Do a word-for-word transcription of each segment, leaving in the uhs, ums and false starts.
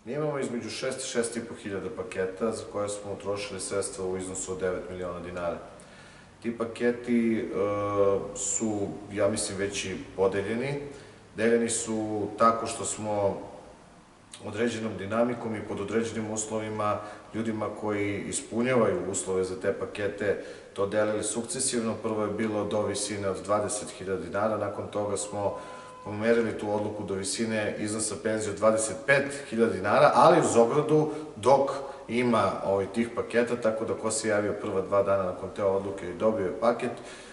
Mi imamo između šest i šest i po hiljada paketa za koje smo utrošili sredstva u iznosu od devet miliona dinara. Ti paketi su, ja mislim, već i podeljeni. Deljeni su tako što smo određenom dinamikom i pod određenim uslovima ljudima koji ispunjavaju uslove za te pakete to delili sukcesivno. Prvo je bilo do visine od dvadeset hiljada dinara, nakon toga smo pomerili tu odluku do visine iznosa penzije od dvadeset pet hiljada dinara, ali uz ogradu dok ima tih paketa, tako da ko se javio prva dva dana nakon te odluke i dobio je paket.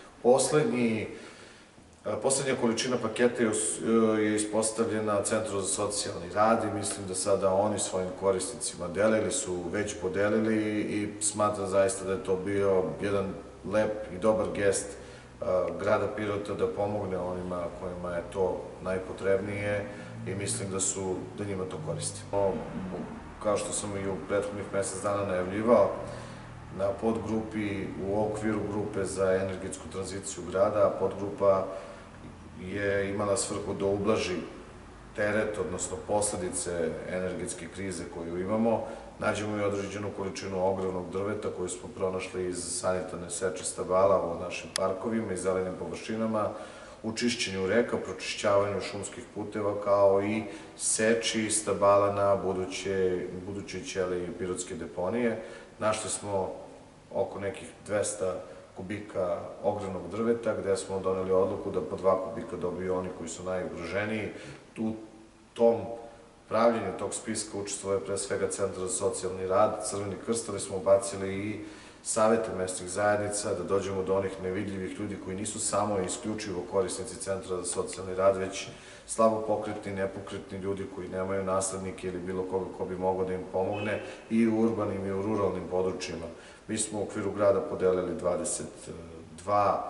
Poslednja količina paketa je ispostavljena Centru za socijalni rad i mislim da sada oni svojim korisnicima dele ili su već podelili i smatram zaista da je to bio jedan lep i dobar gest grada Pirota da pomogne onima kojima je to najpotrebnije i mislim da njima to koristi. Kao što sam i u prethodnih mesec dana najavljivao, na podgrupi u okviru grupe za energetsku tranziciju grada, podgrupa je imala svrhu da ublaži teret, odnosno posledice energetske krize koju imamo. Nađemo i određenu količinu ogrevnog drveta koju smo pronašli iz sanitarne seče stabala u našim parkovima i zelenim površinama, u čišćenju reka, pročišćavanju šumskih puteva, kao i seči stabala na budućoj ćeliji pirotske deponije. Našli smo oko nekih dvesta kubika ogrevnog drveta, gde smo doneli odluku da po dva kubika dobiju oni koji su najugroženiji. U tom pravljenju tog spiska učestvuje pre svega Centar za socijalni rad, Crveni krst, ali smo ubacili i savete mesnih zajednica, da dođemo do onih nevidljivih ljudi koji nisu samo i isključivo korisnici Centra za socijalni rad, već slabo pokretni, nepokretni ljudi koji nemaju naslednike ili bilo koga ko bi mogao da im pomogne i u urbanim i u ruralnim područjima. Mi smo u okviru grada podelili dvadeset dva,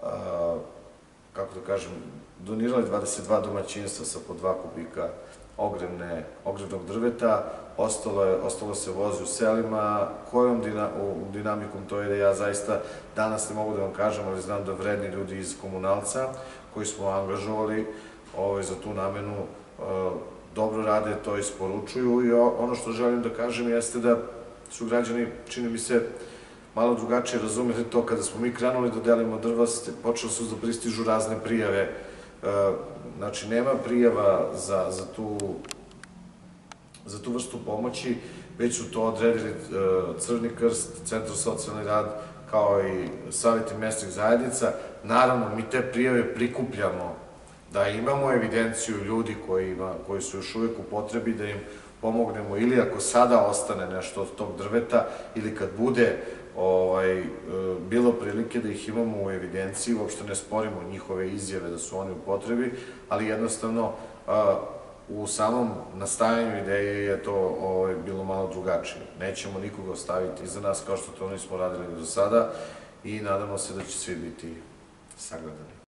kako da kažem, donirali dvadeset dva domaćinstva sa po dva kubika ogrevnog drveta. Ostalo se vozi u selima. Kojom dinamikom, to je da ja zaista danas ne mogu da vam kažem, ali znam da vredni ljudi iz komunalca koji smo angažovali za tu namenu dobro rade, to isporučuju. I ono što želim da kažem jeste da su građani, čini mi se, malo drugačije razumeli to. Kada smo mi krenuli da delimo drva, počeli su da pristižu razne prijave. Znači, nema prijava za tu vrstu pomoći, već su to odredili Crveni krst, Centar za socijalni rad, kao i saveti mesnih zajednica. Naravno, mi te prijave prikupljamo, da imamo evidenciju ljudi koji su još uvek u potrebi, da im pomognemo ili ako sada ostane nešto od tog drveta ili kad bude bilo prilike da ih imamo u evidenciji. Uopšte ne sporimo njihove izjave da su oni u potrebi, ali jednostavno u samom nastajanju ideje je to bilo malo drugačije. Nećemo nikoga ostaviti iza nas kao što to nismo radili do sada i nadamo se da će svi biti sagledani.